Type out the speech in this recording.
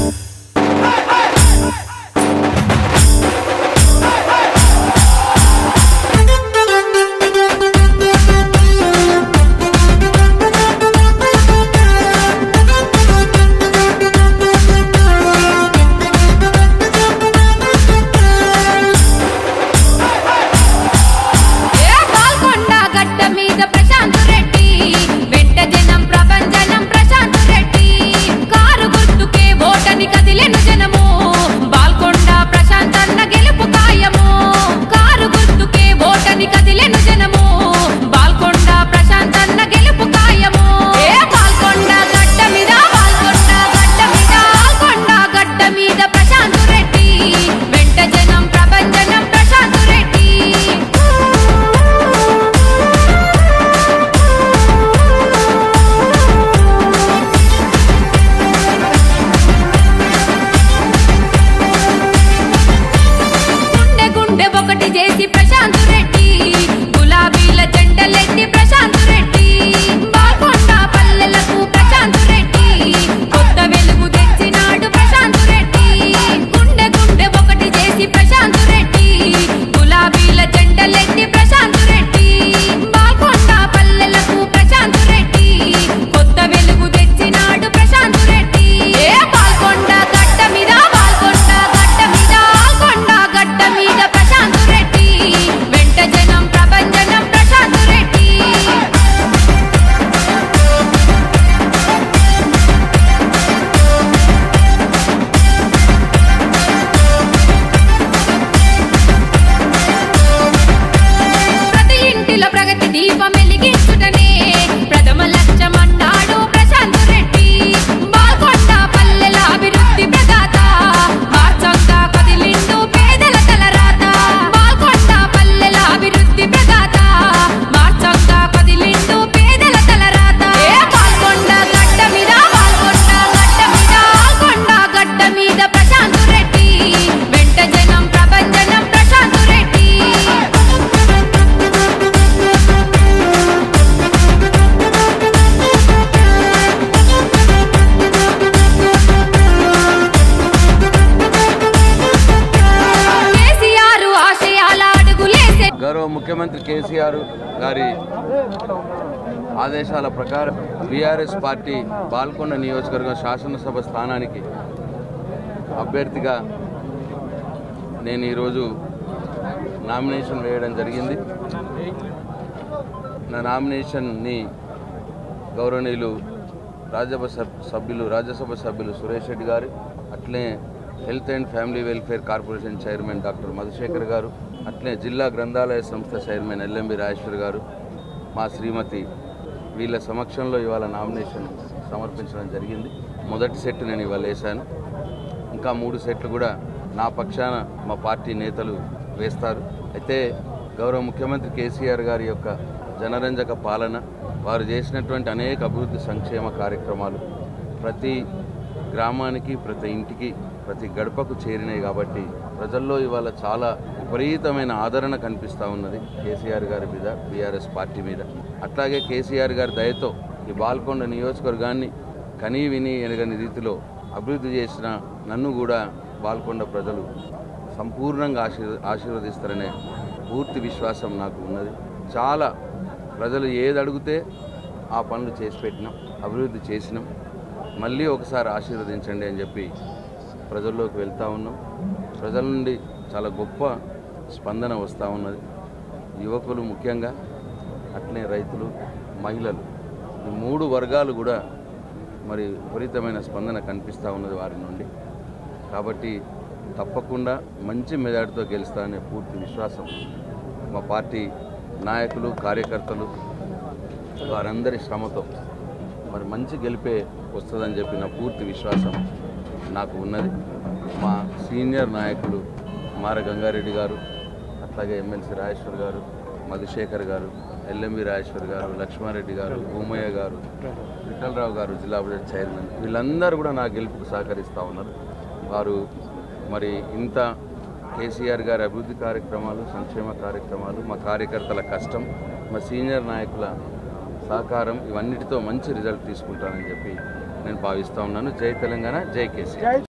గౌరవ ముఖ్యమంత్రి కేసీఆర్ గారి ఆదేశాల ప్రకారం బీఆర్ఎస్ పార్టీ బాల్కొండ నియోజకవర్గం శాసనసభ స్థానానికి అభ్యర్థిగా నేను ఈరోజు నామినేషన్ వేయడం జరిగింది. నా నామినేషన్ని గౌరవనీయులు రాజ్యసభ సభ్యులు సురేష్ రెడ్డి గారు, అట్లే health and family welfare corporation chairman doctor Madhusekhar garu, అట్లే జిల్లా గ్రంథాలయ సంస్థ చైర్మన్ ఎల్ఎంబి రాజేశ్వర్ గారు, మా శ్రీమతి వీళ్ళ సమక్షంలో ఇవాళ నామినేషన్ సమర్పించడం జరిగింది. మొదటి సెట్ నేను ఇవాళ వేశాను. ఇంకా 3 సెట్లు కూడా నా పక్షాన మా పార్టీ నేతలు వేస్తారు. అయితే గౌరవ ముఖ్యమంత్రి కేసీఆర్ గారి యొక్క జనరంజక పాలన, వారు చేసినటువంటి అనేక అభివృద్ధి సంక్షేమ కార్యక్రమాలు ప్రతి గ్రామానికి, ప్రతి ఇంటికి, ప్రతి గడపకు చేరినాయి. కాబట్టి ప్రజల్లో ఇవాళ చాలా విపరీతమైన ఆదరణ కనిపిస్తూ ఉన్నది కేసీఆర్ గారి మీద, బీఆర్ఎస్ పార్టీ మీద. అట్లాగే కేసీఆర్ గారి దయతో ఈ బాల్కొండ నియోజకవర్గాన్ని కనీ విని ఎనగని రీతిలో అభివృద్ధి చేసిన నన్ను కూడా బాల్కొండ ప్రజలు సంపూర్ణంగా ఆశీర్వదిస్తారనే పూర్తి విశ్వాసం నాకు ఉన్నది. చాలా ప్రజలు ఏది అడిగితే ఆ పనులు చేసి పెట్టినాం, అభివృద్ధి చేసినాం. మళ్ళీ ఒకసారి ఆశీర్వదించండి అని చెప్పి ప్రజల్లోకి వెళ్తూ ఉన్నాం. ప్రజల నుండి చాలా గొప్ప స్పందన వస్తూ ఉన్నది. యువకులు ముఖ్యంగా, అట్లే రైతులు, మహిళలు, ఈ 3 వర్గాలు కూడా మరి విపరీతమైన స్పందన కనిపిస్తూ ఉన్నది వారి నుండి. కాబట్టి తప్పకుండా మంచి మెజార్టీతో గెలుస్తారనే పూర్తి విశ్వాసం మా పార్టీ నాయకులు, కార్యకర్తలు వారందరి శ్రమతో మరి మంచి గెలిపే వస్తుందని చెప్పి నా పూర్తి విశ్వాసం నాకు ఉన్నది. మా సీనియర్ నాయకులు మార గంగారెడ్డి గారు, అట్లాగే ఎమ్మెల్సీ రాజేశ్వర్ గారు, మధుశేఖర్ గారు, ఎల్ఎంబి రాజేశ్వర్ గారు, లక్ష్మారెడ్డి గారు, భూమయ్య గారు, విఠలరావు గారు, జిల్లా పరిషత్ చైర్మన్, వీళ్ళందరూ కూడా నా గెలుపుకు సహకరిస్తూ ఉన్నారు. వారు మరి ఇంత కేసీఆర్ గారి అభివృద్ధి కార్యక్రమాలు, సంక్షేమ కార్యక్రమాలు, మా కార్యకర్తల కష్టం, మా సీనియర్ నాయకుల సహకారం, ఇవన్నిటితో మంచి రిజల్ట్ తీసుకుంటానని చెప్పి నేను భావిస్తూ ఉన్నాను. జై తెలంగాణ, జై కేసీఆర్.